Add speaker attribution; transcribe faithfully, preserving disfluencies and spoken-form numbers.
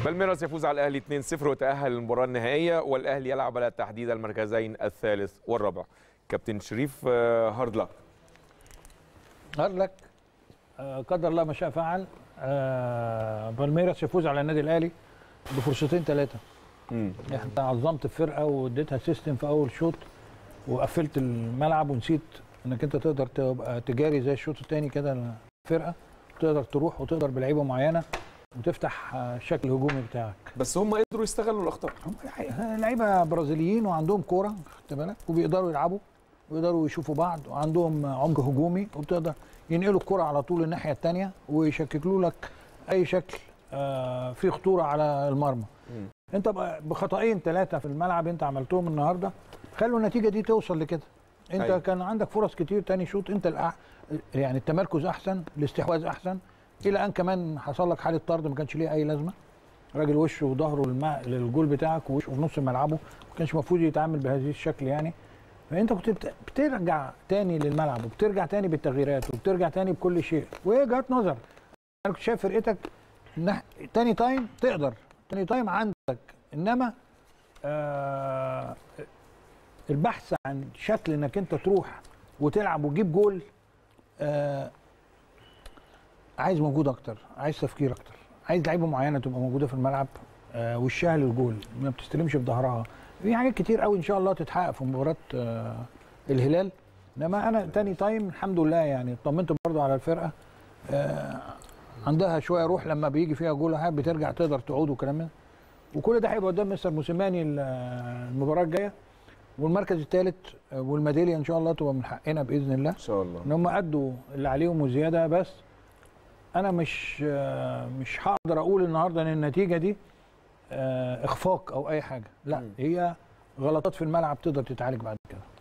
Speaker 1: بالميراس يفوز على الاهلي اثنين صفر وتأهل للمباراة النهائية، والاهلي يلعب على تحديد المركزين الثالث والرابع. كابتن شريف، هارد لك.
Speaker 2: هارد لك، قدر الله ما شاء فعل. بالميراس يفوز على النادي الاهلي بفرصتين ثلاثه. امم انت عظمت الفرقه واديتها سيستم في اول شوط وقفلت الملعب ونسيت انك انت تقدر تبقى تجاري زي الشوط الثاني كده الفرقه، تقدر تروح وتقدر بلعيبه معينه وتفتح الشكل الهجومي بتاعك.
Speaker 1: بس هم قدروا يستغلوا الاخطاء.
Speaker 2: لعيبه برازيليين وعندهم كوره، خدت بالك، وبيقدروا يلعبوا ويقدروا يشوفوا بعض وعندهم عمق هجومي، وبتقدر ينقلوا الكوره على طول الناحيه الثانيه ويشككوا لك اي شكل آه في خطوره على المرمى. م. انت بخطأين ثلاثه في الملعب انت عملتهم النهارده خلوا النتيجه دي توصل لكده. انت أيوة. كان عندك فرص كتير تاني شوط، انت الأح... يعني التمركز احسن، الاستحواذ احسن، الى ان كمان حصل لك حاله طرد ما كانش ليه اي لازمه. راجل وشه وظهره للم... للجول بتاعك ووشه في نص ملعبه، ما كانش المفروض يتعامل بهذه الشكل يعني. فانت كنت بت... بترجع تاني للملعب وبترجع تاني بالتغييرات وبترجع تاني بكل شيء، وهي جهات نظر. انا كنت شايف فرقتك نح... تاني تايم تقدر، تاني تايم عندك، انما آه... البحث عن شكل انك انت تروح وتلعب وتجيب جول آه عايز مجهود اكتر، عايز تفكير اكتر، عايز لعيبه معينه تبقى موجوده في الملعب آه وشها للجول، ما بتستلمش بظهرها. في حاجات كتير قوي ان شاء الله تتحقق في مباراه آه الهلال. انما انا تاني تايم الحمد لله يعني اطمنت برضو على الفرقه آه عندها شويه روح، لما بيجي فيها جول بترجع تقدر تعود وكلام ده، وكل ده هيبقى قدام مستر موسيماني المباراه الجايه. والمركز الثالث والميداليه ان شاء الله تبقى من حقنا باذن الله.
Speaker 1: ان شاء الله.
Speaker 2: ان هم ادوا اللي عليهم وزياده، بس انا مش مش هقدر اقول النهارده ان النتيجه دي اخفاق او اي حاجه، لا، هي غلطات في الملعب تقدر تتعالج بعد كده.